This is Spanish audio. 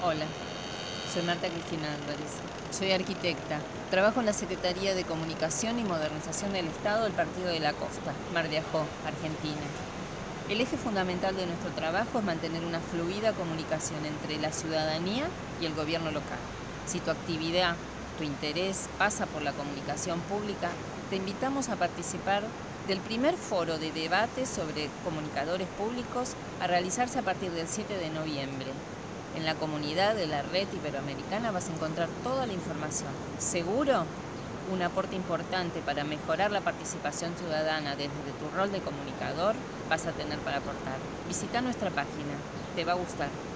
Hola, soy Marta Cristina Álvarez. Soy arquitecta. Trabajo en la Secretaría de Comunicación y Modernización del Estado del Partido de la Costa, Mar de Ajó, Argentina. El eje fundamental de nuestro trabajo es mantener una fluida comunicación entre la ciudadanía y el gobierno local. Si tu actividad, tu interés pasa por la comunicación pública, te invitamos a participar del primer foro de debate sobre comunicadores públicos a realizarse a partir del 7 de noviembre. En la comunidad de la Red Iberoamericana vas a encontrar toda la información. ¿Seguro? Un aporte importante para mejorar la participación ciudadana desde tu rol de comunicador vas a tener para aportar. Visita nuestra página, te va a gustar.